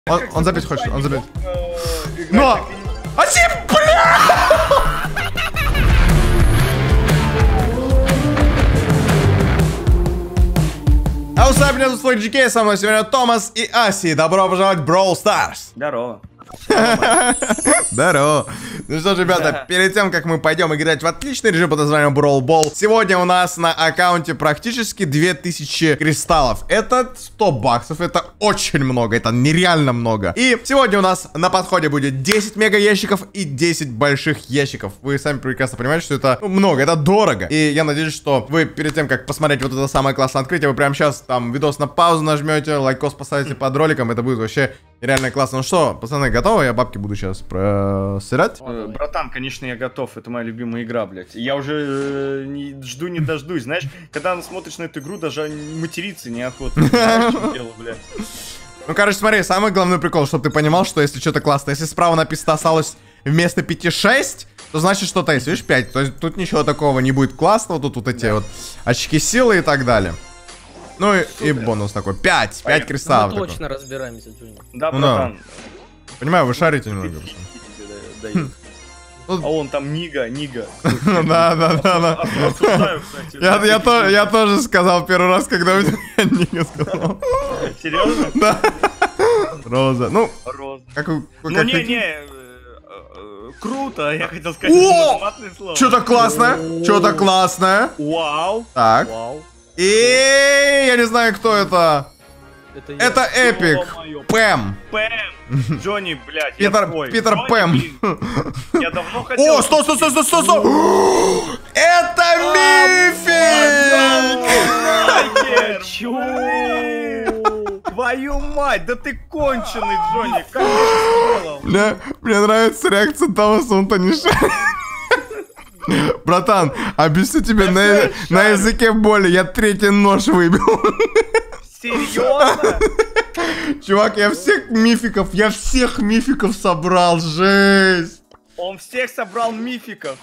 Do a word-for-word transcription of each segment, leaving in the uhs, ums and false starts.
Он, он запить хочет, он запить. Но! Асим, бля! А у меня тут свой джи кей, со мной сегодня Томас и Аси. Добро пожаловать в Brawl Stars. Здорово. Здорово. Ну что ж, ребята, перед тем, как мы пойдем играть в отличный режим под названием Brawl Ball, сегодня у нас на аккаунте практически две тысячи кристаллов. Это сто баксов, это очень много, это нереально много. И сегодня у нас на подходе будет десять мега ящиков и десять больших ящиков. Вы сами прекрасно понимаете, что это много, это дорого. И я надеюсь, что вы перед тем, как посмотреть вот это самое классное открытие, вы прямо сейчас там видос на паузу нажмете, лайкос поставите под роликом, это будет вообще реально классно. Ну что, пацаны, готовы? Я бабки буду сейчас просырать. Э, братан, конечно, я готов. Это моя любимая игра, блядь. Я уже э, не, жду не дождусь. Знаешь, когда смотришь на эту игру, даже материться неохота. Знаешь, что дело, блядь? Ну, короче, смотри, самый главный прикол, чтобы ты понимал, что если что-то классное, если справа написано осталось вместо пяти шесть, то значит что-то есть. Видишь, пять. То есть тут ничего такого не будет классного. Тут вот эти да. вот очки силы и так далее. Ну и, и бонус такой. пять. пять кристаллов. Мы точно такой. Разбираемся, Джуни. Да, братан. Ну, понимаю, вы шарите немного. А он там Нига, Нига. Да, да, да, да. Я тоже сказал первый раз, когда у тебя Нига сказал. Серьезно? Да. Роза. Ну, Роза. Ну, не, не. Круто, я хотел сказать матное слово. Что-то классное, что-то классное. Вау. Так. И я не знаю, кто это. Это, это Эпик. Пэм. Пэм. Джонни, блядь. Питер, Питер Джонни, Пэм. Блин. Я давно хотел... О, стой, стой, стой, стой, стой, стой. Это Мифик! Чё? Твою мать, да ты конченый, Джонни. Как ты сделал? Мне, мне нравится реакция Томаса, он-то не шарит. Братан, объясню тебе на, на языке боли, я третий нож выбил. Серьезно? Чувак, я всех мификов, я всех мификов собрал, жесть. Он всех собрал мификов.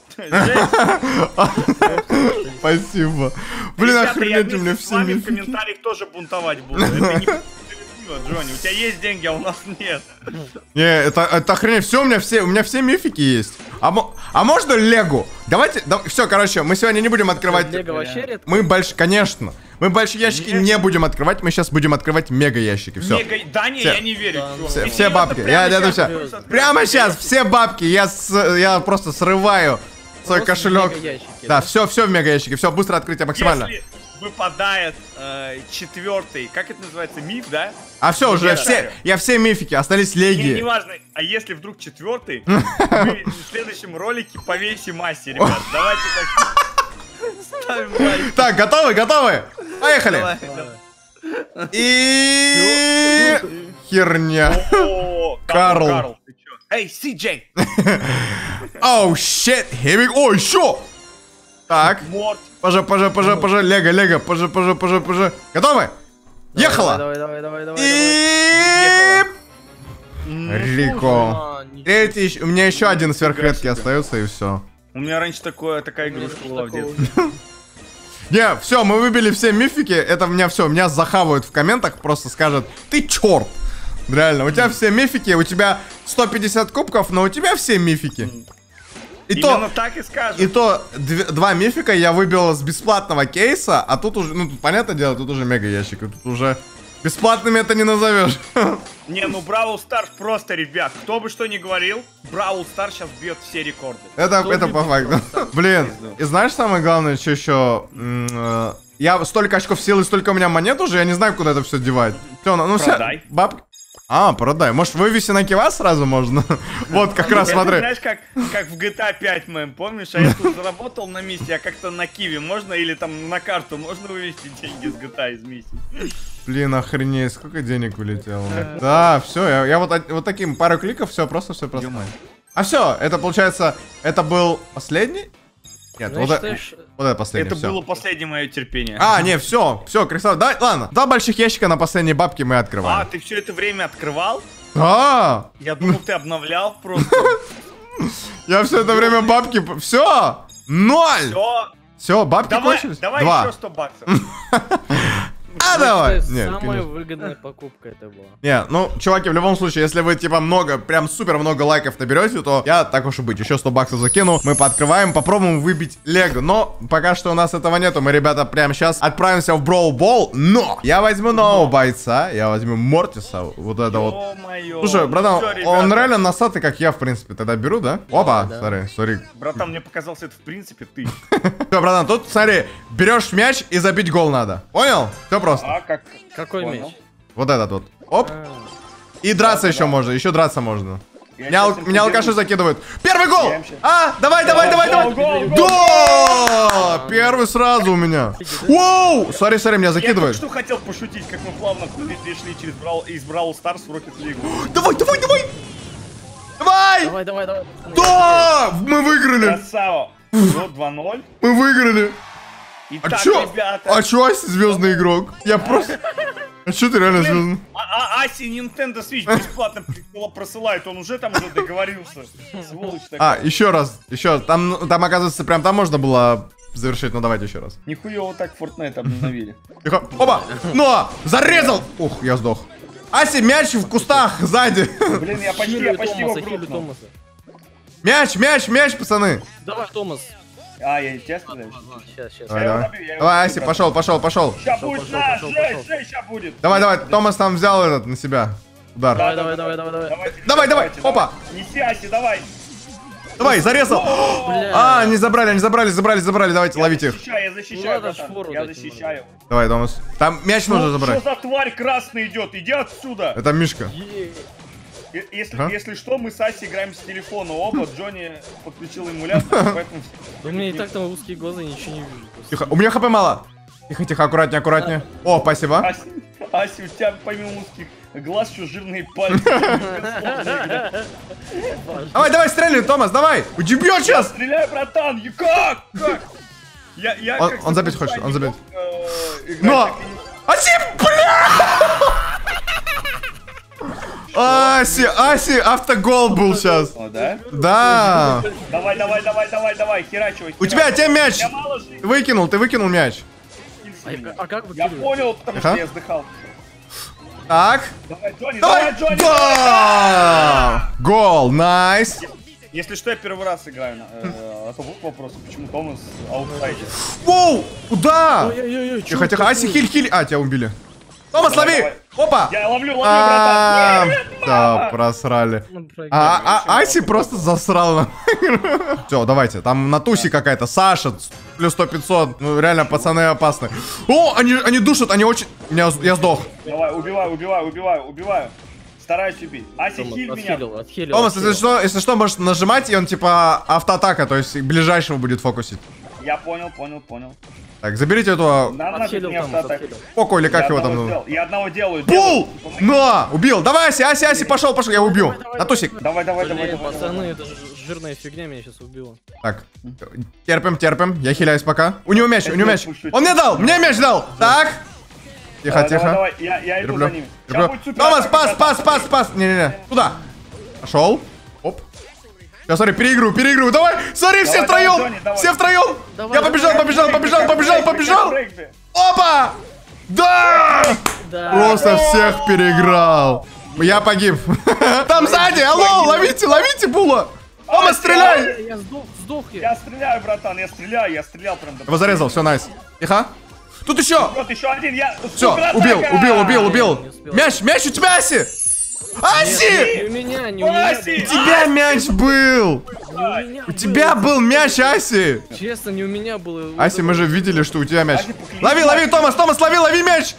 Спасибо. Блин, охренеть, у меня все мифики. В комментариях тоже бунтовать буду. Это не... Джонни, у тебя есть деньги, а у нас нет. Не, это, это охренеть. Все, у меня все, у меня все мифики есть. А, а можно Лего? Давайте, да, все, короче, мы сегодня не будем открывать. Лего вообще редко? Мы больше, конечно. Мы большие ящики Нет. не будем открывать, мы сейчас будем открывать мега ящики. Все. Мега... Да не, все. Я не верю. Да, все, все бабки. Я, я, сейчас, все. Прямо сейчас все бабки. Я, с, я просто срываю свой просто кошелек. Ящики, да, да, все, все в мега ящике. Все, быстро открытие максимально. Если выпадает э, четвертый, как это называется, миф, да? А все, уже все, я все мифики, остались леги. Не, не важно, а если вдруг четвертый, мы в следующем ролике повесим Аси, ребят. Давайте так ставим лайк. Так, готовы, готовы? Поехали. Давай, давай. И херня. Карл. Карл, ты чё? Эй, Си Джей. Оу, щит, here we go. О, еще. Так. Морт. Пожа, пожа, пожа, пожа, лего, лего, пожа, пожа, пожа, пожа. Готовы? Ехала! Давай, давай, давай, давай, и... Рико. Третий, у меня еще один сверхредкий остается, и все. У меня раньше такое, такая игрушка была в детстве. Не, все, мы выбили все мифики, это меня все, меня захавают в комментах, просто скажут, ты черт. Реально, у тебя все мифики, у тебя сто пятьдесят кубков, но у тебя все мифики. И Именно то, так и скажут. И то дв два мифика я выбил с бесплатного кейса, а тут уже, ну тут понятное дело, тут уже мега ящик, тут уже бесплатными это не назовешь. Не, ну Бравл Старс просто, ребят, кто бы что ни говорил, Бравл Старс сейчас бьет все рекорды. Это, это по факту. Блин, и знаешь самое главное, что еще? Я столько очков силы, столько у меня монет уже, я не знаю, куда это все девать. Все, ну все, бабки. А, продай. Может, вывеси на кива сразу можно? Вот, как раз, смотри. Знаешь, как, как в джи ти эй пять, мэм, помнишь? А я тут заработал на миссии, а как-то на киви можно? Или там на карту можно вывести деньги с джи ти эй из миссии? Блин, охренеть, сколько денег вылетело. Да, все, я, я вот, вот таким пару кликов, все, просто все просто. А все, это получается, это был последний? Нет, ну, вот, считаешь... это, вот это последнее. Это все. было последнее мое терпение. А, не, все, все, кристалл. Да, ладно, два больших ящика на последние бабки мы открываем. А, ты все это время открывал? А! Я думал, ты обновлял просто. Я все это время бабки. Все! Ноль! Все. Все, бабки Давай, кончились? давай Два. еще сто баксов. А, Я давай! считаю, Нет, самая конечно. выгодная покупка это была. Не, ну, чуваки, в любом случае, если вы, типа, много, прям супер много лайков наберете, то я, так уж и быть, еще сто баксов закину. Мы пооткрываем, попробуем выбить Лего. Но пока что у нас этого нету. Мы, ребята, прямо сейчас отправимся в Brawl Ball. Но я возьму нового бойца. Я возьму Мортиса. Вот это вот. Ё-моё. Слушай, братан, Всё, ребята. он реально носатый, как я, в принципе. Тогда беру, да? Опа, да. смотри, смотри. Братан, мне показался это в принципе ты. Все, братан, тут, смотри, берешь мяч и забить гол надо. Понял? Все просто. А как? Какой Понял. мяч? Вот этот вот. Оп. А, И драться Да, еще да. можно, еще драться можно. Я Меня, ал- щас им меня алкаши поделюсь. закидывают. Первый гол! Я им щас- А, давай, давай, давай, Гол, давай. гол, гол, Да! Первый сразу у меня. Воу! Смотри, смотри, меня Я только закидывают. что хотел пошутить, как мы плавно перешли через Брау, из Brawl Stars в Rocket League. Давай, давай, давай! Давай! Давай, давай, давай. Да! Мы выиграли! Красава. Вот два ноль. Мы выиграли! А Итак, чё? ребята. А чё Аси звездный игрок? Я просто... А чё ты реально звездный? А, а Аси Nintendo Switch бесплатно просылает, он уже там уже договорился. Сволочь А, такая. еще раз, еще. Там, там, оказывается, прям там можно было завершить. Ну давайте еще раз. Нихуя вот так Fortnite обновили. Тихо. Опа! Но! Зарезал! Ух, я сдох. Аси, мяч в кустах сзади. Блин, я почти, я Хилю почти его Томаса, хилю грохнул. Томаса. Мяч, мяч, мяч, пацаны. Давай, Томас. А, я тебя сказал? Сейчас, сейчас. Давай, его давай. добью, я его Давай, добью, Аси, брат. пошел, пошел, пошел. Сейчас Пошел, будет пошел, на, пошел, жесть, пошел. жесть, сейчас будет. Давай, давай, Томас там взял этот на себя. Удар. Давай, давай, давай, давай, давай. Давайте, Давай, давай, давайте, опа. Неси, Аси, давай. Давай, зарезал. Бля. А, они забрали, они забрали, забрали, забрали. Давайте, ловите их. Защищаю, я Ну, защищаю, надо ж братан. фору Я дать защищаю. Давай, Томас. Там мяч нужно Ну, забрать. Что за тварь красный идет? Иди отсюда. Это Мишка. Е- Е- Если, Ага. если что, мы с Аси играем с телефона оба. Джонни подключил эмулятор, поэтому... Да у меня и так там узкие глаза, ничего не вижу. просто. Тихо, у меня хп мало. Тихо, тихо, аккуратнее, аккуратнее. О, спасибо. Ася, Ася, у тебя помимо узких глаз еще жирные пальцы. Давай, давай, стреляй, Томас, давай. Удебьет сейчас. Стреляй, братан! И как? Как? Я, я Он- как он забить запускаю хочет, он забить. э, играть, Но! так и не- Аси, бля! Аси, Аси, автогол был сейчас. О, да? Да. Давай, давай, давай, давай, давай, херачивай. У тебя, херачивай. тебе мяч. Я мало жизни. Ты выкинул, ты выкинул мяч. А, а как Я выкидывать? понял, потому Ага. что я вздыхал. Так. Давай, Джонни, Давай. давай, Джонни! Да! Гол, найс. Если что, я первый раз играю. на- э, А то вот вопрос, почему Томас аутсайдер. Воу, куда? Ой-ой-ой, чё Тихо, тихо, Аси, такое? хиль, хиль. А, тебя убили. Томас, Давай, лови. давай. Опа. Я ловлю, ловлю, А, братан. Нет, Да, мама! просрали. Ну, проиграли. А, а Аси просто засрал. Все, давайте. Там на тусе какая-то. Саша, плюс сто пятьсот. Ну, реально, пацаны опасны. О, они, они душат, они очень... Меня, я сдох. Давай, убиваю, убиваю, убиваю, убиваю. Стараюсь убить. Ася, Томас, хиль меня. отхилил, отхилил. Томас, если отхилил. что, если что, можешь нажимать, и он типа автоатака, то есть ближайшего будет фокусить. Я понял, понял, понял. Так, заберите эту Нам нафиг Отхилил не Томас, автоатака. отхилил. Поко или как Я его там одного зовут. сделал, Я одного делаю. Пул! делаю. Помоги. На! Убил! Давай, Аси, Аси, Аси, пошел, пошел, я убью. Давай, На тусик. Давай, давай, давай, Блин, давай. пацаны, давай. это ж- жирная фигня меня сейчас убила. Так, терпим, терпим. Я хиляюсь пока. У него мяч, у него мяч. Пусть, пусть. Он мне дал, мне мяч дал. Так. Тихо, Давай, давай, тихо. давай, я, я иду Терплю, за ними. Сейчас терплю. будет супер Томас, атака, пас, братан. пас, пас, пас. Не-не-не. Куда? Пошел. Оп. Сейчас, смотри, переигрываю, переигрываю. Давай, смотри, все Давай, давай, втроем. Джонни, давай. Все втроем. Давай, Я побежал, давай. побежал, побежал, побежал, побежал. Регби. Опа! Да! Да. Просто всех переиграл. Я погиб. Там сзади, алло, ловите, ловите, Була. Тома, стреляй! Я, я сдох, сдох я. Я стреляю, братан, я стреляю, я стрелял прям до... Его зарезал, все, найс. Тихо. Тут еще. Вот еще один, я... Все, Суператака! убил, убил, убил, убил. Не успел. Мяч, мяч у тебя, Аси! Аси! Не у меня, не у меня. Аси! У тебя мяч был! Не у меня У тебя был мяч, Аси! Честно, не у меня было. Аси, мы же видели, что у тебя мяч. Аси, поклянись. Лови, лови, Томас, Томас, лови, лови мяч!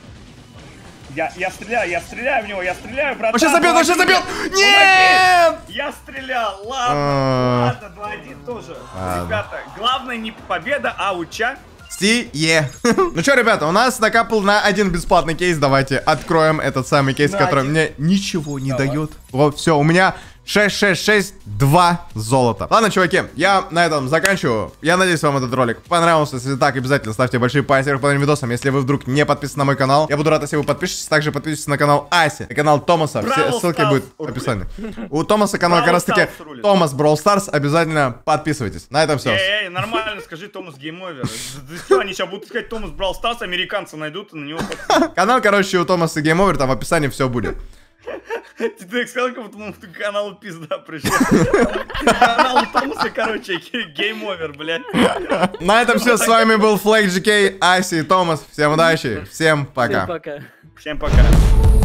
Я, я стреляю, я стреляю в него, я стреляю, братан. Он сейчас забьет, он сейчас помоги забьет! мне. Нет! Помоги. Я стрелял, ладно, А. ладно, два один тоже. Ладно. Ребята, главное не победа, а уча. Сие. Ну что, ребята, у нас накапал на один бесплатный кейс. Давайте откроем этот самый кейс, На который один. мне ничего не Давай. дает. Вот, все, у меня шесть шесть шесть два золота. Ладно, чуваки, я на этом заканчиваю. Я надеюсь, вам этот ролик понравился. Если так, обязательно ставьте большие пальцы вверх под этим видосом. Если вы вдруг не подписаны на мой канал, я буду рад, если вы подпишетесь. Также подписывайтесь на канал Аси, на канал Томаса. Все ссылки будут в описании. У Томаса канал как раз таки Томас Brawl Stars. Обязательно подписывайтесь. На этом все. Эй, эй, нормально скажи Томас Геймовер. Что, они сейчас будут сказать Томас Brawl Stars, американцы найдут и на него подпишутся. Канал, короче, у Томаса Геймовер, там в описании все будет. Ты так сказал, как будто к каналу пизда пришел. Канал Томаса, короче, гейм-овер, блядь. На этом все. С вами был Флэк джи кей, Аси и Томас. Всем удачи. Всем пока. Всем пока. Всем пока.